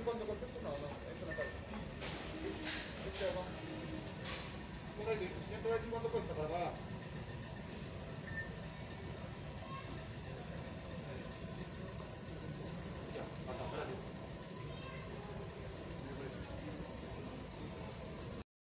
cuando contesto, no, eso no pasa. Por ahí, 120 cuánto cuesta, papá.